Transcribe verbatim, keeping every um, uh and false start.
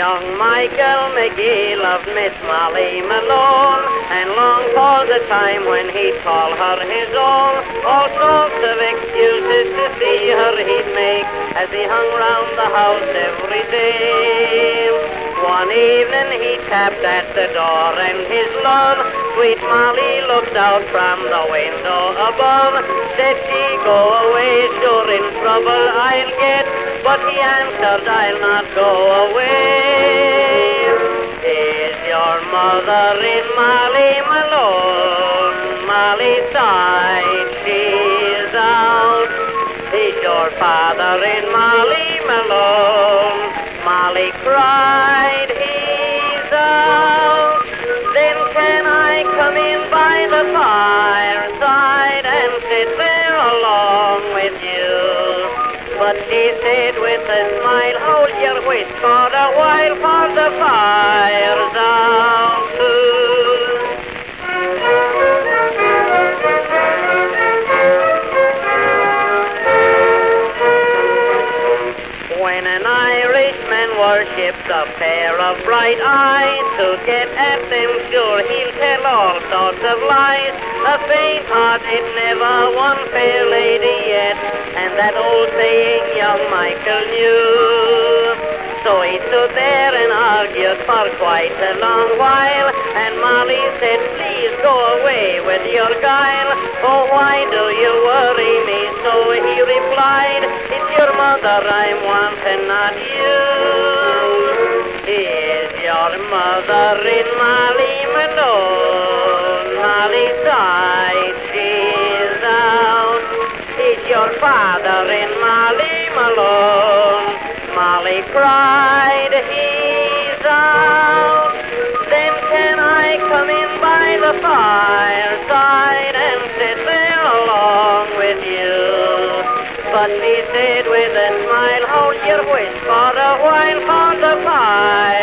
Young Michael McGee loved Miss Molly Malone, and longed for the time when he'd call her his own. All sorts of excuses to see her he'd make as he hung round the house every day. One evening he tapped at the door, and his love, sweet Molly, looked out from the window above. Said she, "Go away, sure in trouble I'll get." But he answered, "I'll not go away." Is your mother in Molly Malone? Molly sighed, she's out. Is your father in Molly Malone? Molly cried, he's out. Then can I come in by the fireside and sit there along with you? But she said with a smile, "Hold your wits for a while, for the fire's out too." When an Irishman worships a pair of bright eyes, to get at them sure he'll tell all sorts of lies. A faint-hearted never won fair lady yet, and that old saying young Michael knew. So he stood there and argued for quite a long while, and Molly said, "Please go away with your guile. Oh, why do you worry me so?" He replied, "It's your mother I'm wanting, not you." Is your mother in Molly Malone? Molly sighed, she's out. Is your father in Molly Malone? Molly cried, he's out. Then can I come in by the fireside and sit there along with you? But she said with a smile, "Hold your wits for a while, for the fire."